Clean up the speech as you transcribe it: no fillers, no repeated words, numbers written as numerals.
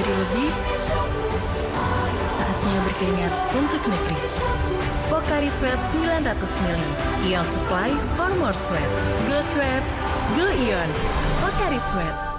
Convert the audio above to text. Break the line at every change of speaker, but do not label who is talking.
diri lebih, saatnya berkeringat untuk negeri. Pocari Sweat 900 ml. Ion Supply for more sweat. Go Sweat, Go Ion. Pocari Sweat.